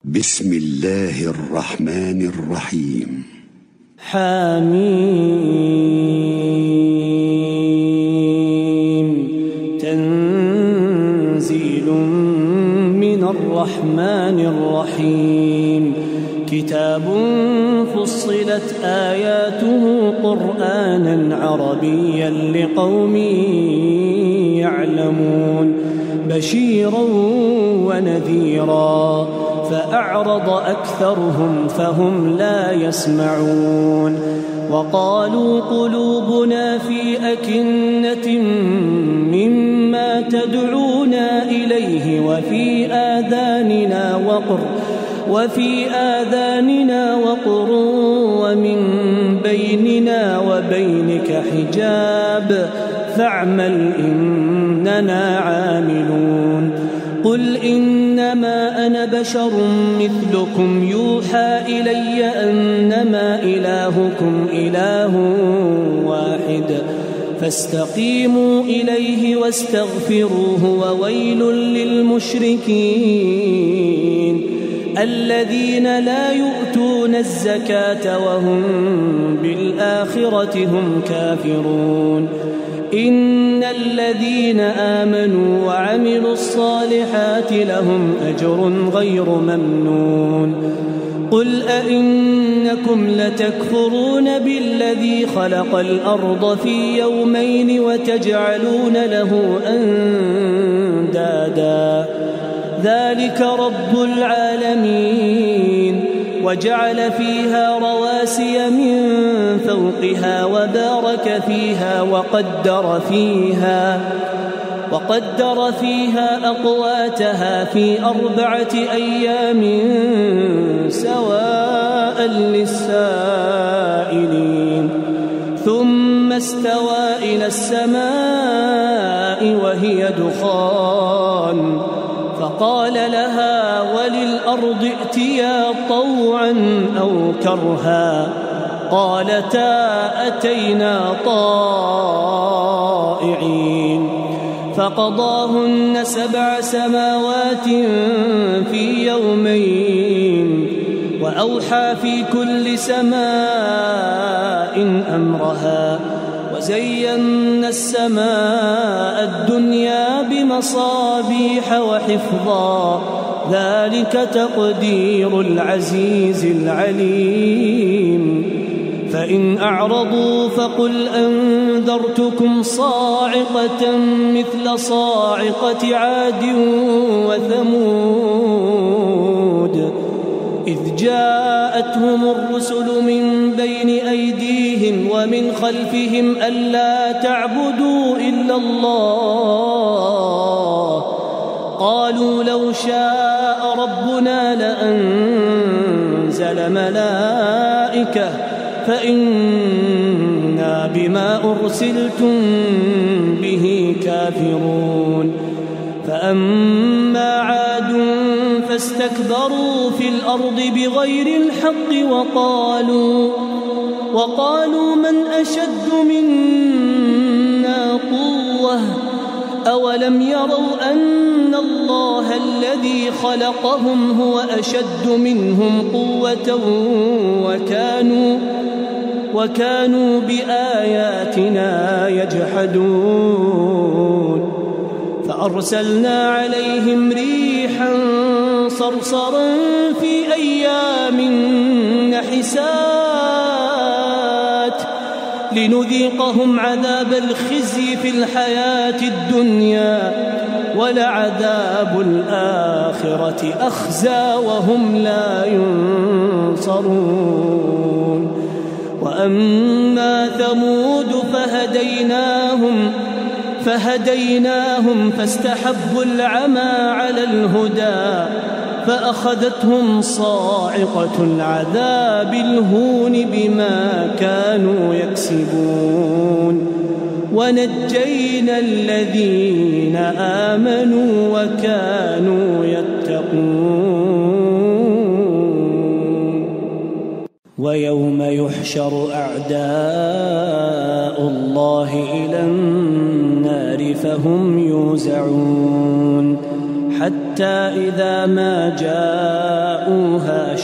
بسم الله الرحمن الرحيم. حميم. تنزيل من الرحمن الرحيم. كتاب فصلت آياته قرآنا عربيا لقوم يعلمون بشيرا ونذيرا فأعرض أكثرهم فهم لا يسمعون. وقالوا قلوبنا في أكنة مما تدعونا إليه وفي آذاننا وقر ومن بيننا وبينك حجاب فاعمل إننا عاملون. قل إنما أنا بشر مثلكم يوحى إلي أنما إلهكم إله واحد فاستقيموا إليه واستغفروه وويل للمشركين الذين لا يؤتون الزكاة وهم بالآخرة هم كافرون. إن الذين آمنوا وعملوا الصالحات لهم أجر غير ممنون. قل أئنكم لتكفرون بالذي خلق الأرض في يومين وتجعلون له أندادا ذلك رب العالمين. وجعل فيها رواسي من فوقها وبارك فيها وقدر فيها أقواتها في 4 أيام سواء للسائلين. ثم استوى إلى السماء وهي دخان فقال لها وللأرض ائتيا طوعا أو كرها قالتا أتينا طائعين. فقضاهن 7 سماوات في يومين وأوحى في كل سماء أمرها وزينا السماء الدنيا بمصابيح وحفظا ذلك تقدير العزيز العليم. فإن أعرضوا فقل أنذرتكم صاعقة مثل صاعقة عاد وثمود إذ جاءتهم الرسل من بين أيديهم ومن خلفهم ألا تعبدوا إلا الله قالوا لو شاء ربنا لأنزل ملائكة فإنا بما أرسلتم به كافرون. فأما عاد فاستكبروا في الأرض بغير الحق وقالوا من أشد منا قوة أولم يروا أن الله الذي خلقهم هو أشد منهم قوة وكانوا بآياتنا يجحدون. فأرسلنا عليهم ريحا صرصرا في أيام نحسات لنذيقهم عذاب الخزي في الحياة الدنيا ولعذاب الآخرة أخزى وهم لا ينصرون. وأما ثمود فهديناهم فاستحبوا العمى على الهدى فأخذتهم صاعقة العذاب الهون بما كانوا يكسبون. ونجينا الذين آمنوا وكانوا يتقون. ويوم يحشر أعداء الله إلى النار فهم يوزعون حتى إذا ما جاءوا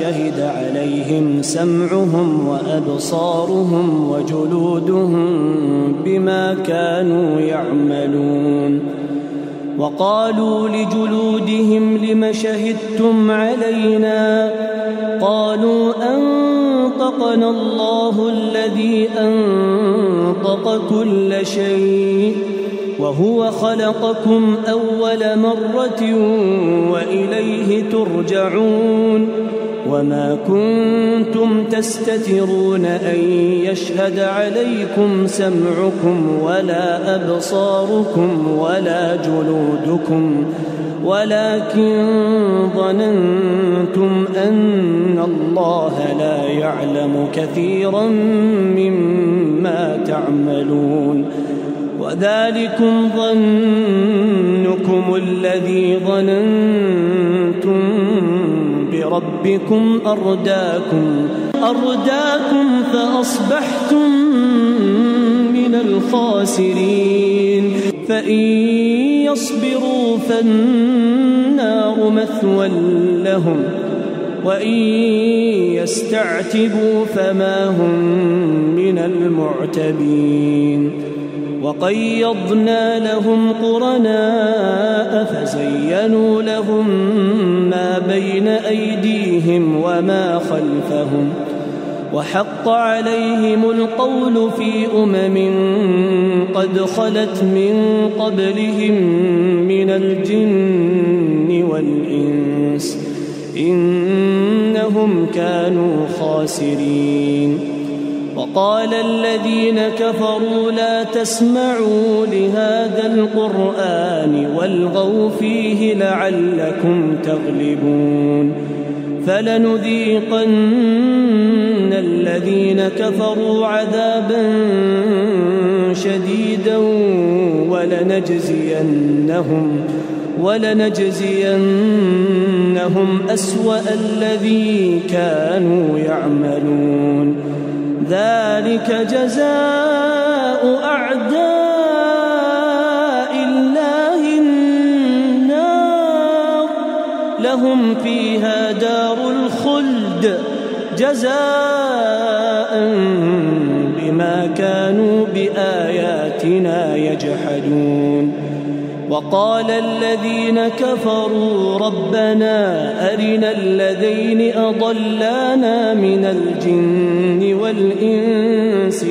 شهد عليهم سمعهم وأبصارهم وجلودهم بما كانوا يعملون. وقالوا لجلودهم لم شهدتم علينا؟ قالوا أنطقنا الله الذي أنطق كل شيء وهو خلقكم أول مرة وإليه ترجعون. وما كنتم تستترون أن يشهد عليكم سمعكم ولا أبصاركم ولا جلودكم ولكن ظننتم أن الله لا يعلم كثيرا مما تعملون. وذلكم ظنكم الذي ظننتم بربكم أرداكم فأصبحتم من الخاسرين. فإن يصبروا فالنار مثوى لهم وإن يستعتبوا فما هم من المعتبين. وقيضنا لهم قرناء فزينوا لهم ما بين أيديهم وما خلفهم وحق عليهم القول في قد خلت من قبلهم من الجن والإنس إنهم كانوا خاسرين. وقال الذين كفروا لا تسمعوا لهذا القرآن والغوا فيه لعلكم تغلبون. فلنذيقن الذين كفروا عذابا شديدا ولنجزينهم أسوأ الذي كانوا يعملون. ذلك جزاء أعداء الله النار لهم فيها دار الخلد جزاء بما كانوا بآياتنا يجحدون. وقال الذين كفروا ربنا أرنا الذين أضلانا من الجن والإنس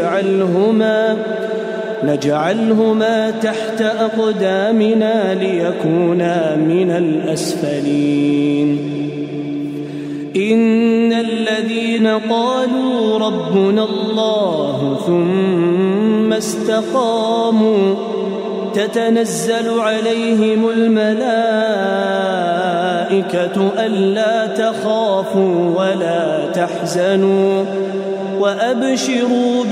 نجعلهما تحت أقدامنا ليكونا من الأسفلين. إن الذين قالوا ربنا الله ثم استقاموا تتنزل عليهم الملائكة ألا تخافوا ولا تحزنوا وأبشروا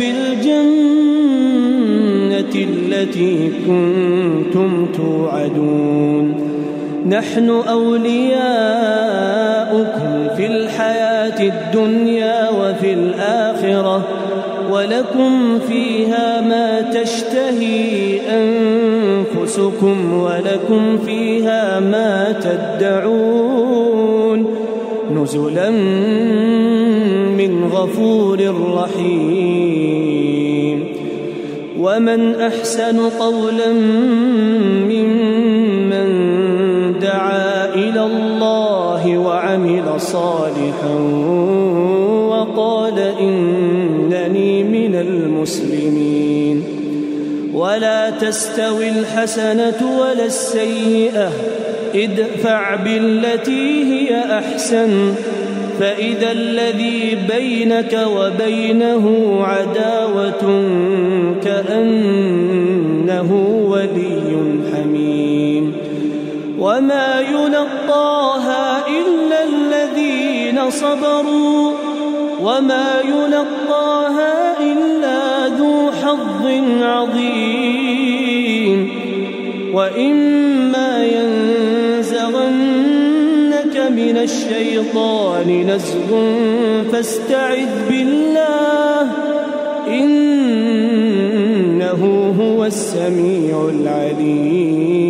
بالجنة التي كنتم توعدون. نحن أولياؤكم في الحياة الدنيا وفي الآخرة ولكم فيها ما تشتهي أنفسكم ولكم فيها ما تدعون نزلا من غفور رحيم. ومن أحسن قولا ممن دعا إلى الله وعمل صالحا وقال إنني من المسلمين. ولا تستوي الحسنة ولا السيئة ادفع بالتي هي أحسن فإذا الذي بينك وبينه عداوة كأنه ولي حميم. وما يلقاها إلا الذين صبروا وما يلقاها إلا ذو حظ عظيم. وإما ينزغنك من الشيطان نزغ فاستعذ بالله إنه هو السميع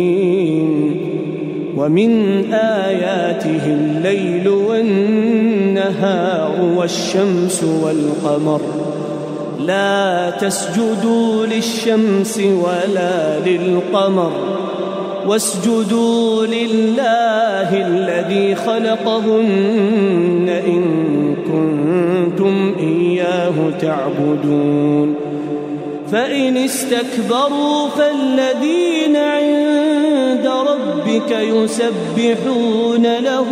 العليم. ومن آياته الليل والنهار النهار والشمس والقمر لا تسجدوا للشمس ولا للقمر واسجدوا لله الذي خلقهن إن كنتم إياه تعبدون فإن استكبروا فالذين عند ربك يسبحون له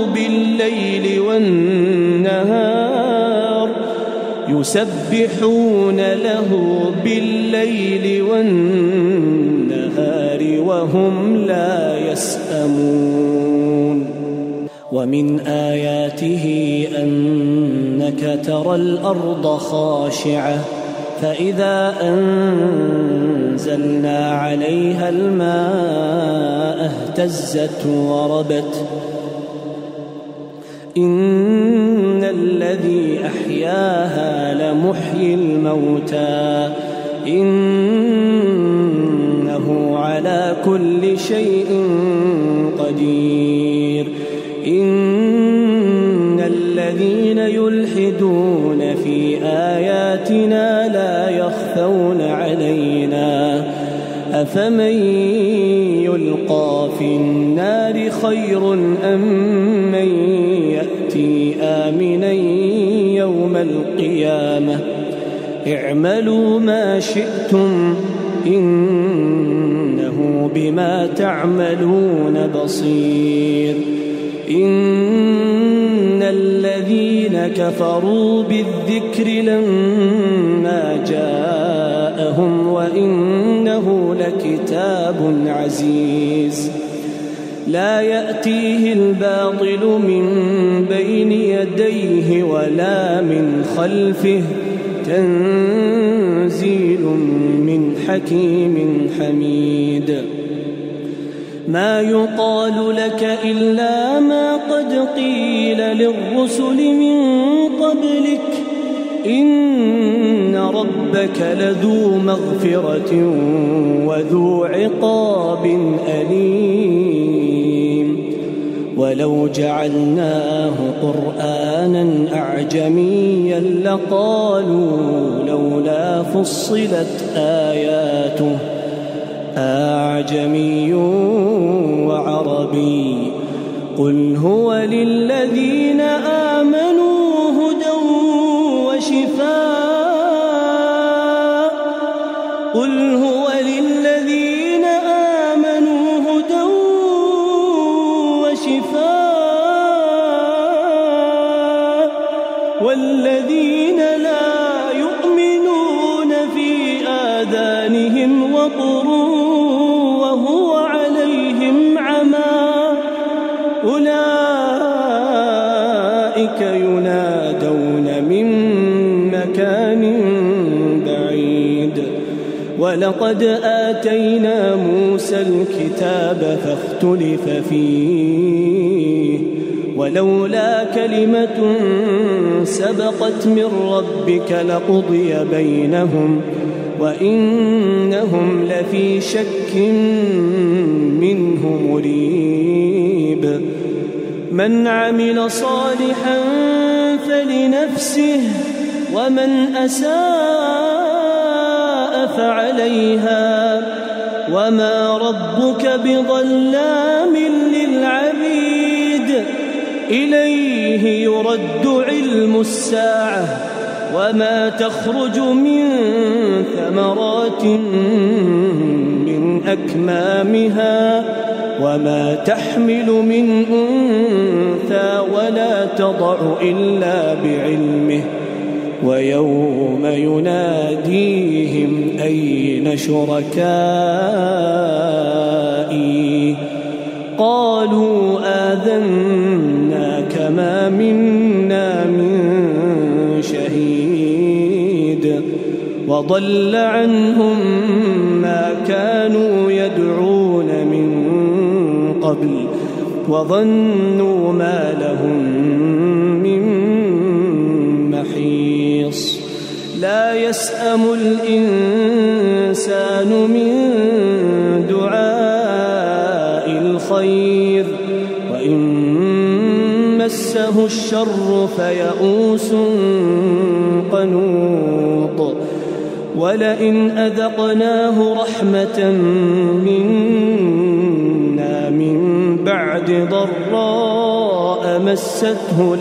بالليل والنهار وهم لا يسأمون ومن آياته أنك ترى الأرض خاشعة فإذا أنزلنا عليها الماء اهتزت وربت إن الذي أحياها لمحيي الموتى إنه على كل شيء قدير إن الذين يلحدون في آياتنا لا يخفون علينا أفمن يلقى في النار خير أم من يأتي آمنا يوم القيامة اعملوا ما شئتم إنه بما تعملون بصير إن الذين كفروا بالذكر لما جاءهم وإنه لكتاب عزيز لا يأتيه الباطل من بين يديه ولا من خلفه تنزيل من حكيم حميد ما يقال لك إلا ما قد قيل للرسل من قبلك إن ربك لذو مغفرة وذو عقاب أليم ولو جعلناه قرآنا أعجميا لقالوا لولا فصلت آياته أعجمي وعربي قل هو للذين آمنوا هدى وشفاء قل هو للذين آمنوا هدى وشفاء والذين لا يؤمنون في آذانهم وقر وهو عليهم عمى أولئك ينادون من مكان بعيد ولقد آتينا موسى الكتاب فاختلف فيه ولولا كلمة سبقت من ربك لقضي بينهم وإنهم لفي شك منه مريب من عمل صالحا فلنفسه ومن أساء فعليها وما ربك بظلام للعبيد إليه يرد علم الساعة وما تخرج من ثمرات من أكمامها وما تحمل من أنثى ولا تضع إلا بعلمه ويوم يناديهم أين شركائي قالوا آذناك ما منا من شهيد وضل عنهم ما كانوا يدعون من قبل وظنوا ما لهم من محيص لا يسأم الإنسان من دعاء الخير وإن مسه مسه الشر فيئوس قنوط ولئن أذقناه رحمة منا من بعد ضراء مسته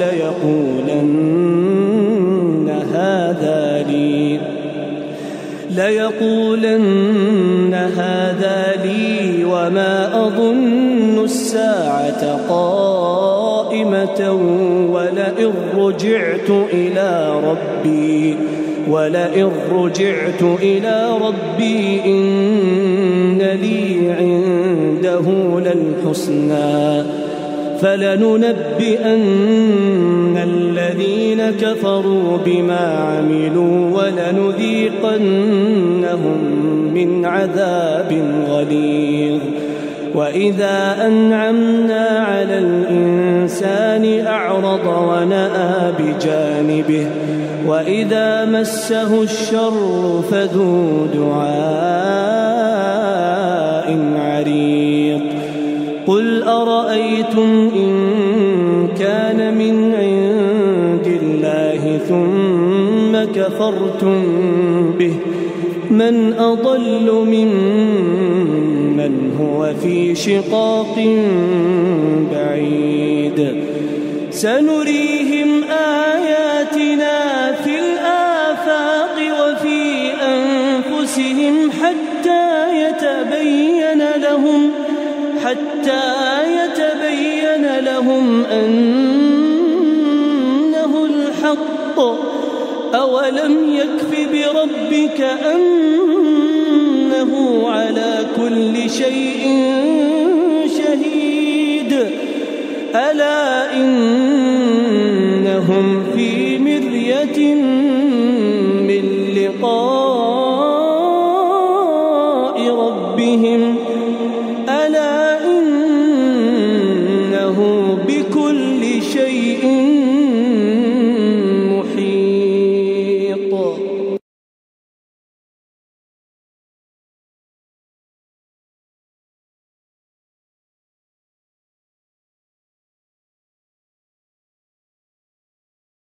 ليقولن هذا لي وما أظن الساعة قائمة ولئن رجعت إلى ربي إن لي عنده للحسنى فلننبئن الذين كفروا بما عملوا ولنذيقنهم من عذاب غليظ وإذا أنعمنا على الإنسان أعرض ونأى بجانبه وإذا مسه الشر فذو دعاء عريض قل أرأيتم إن كان من عند الله ثم كفرتم به من أضل ممن هو في شقاق بعيد سنريهم آياتنا في الآفاق وفي أنفسهم حتى يتبين لهم أنه الحق أولم يكف بربك أنه على كل شيء شهيد ألا إنهم في مرية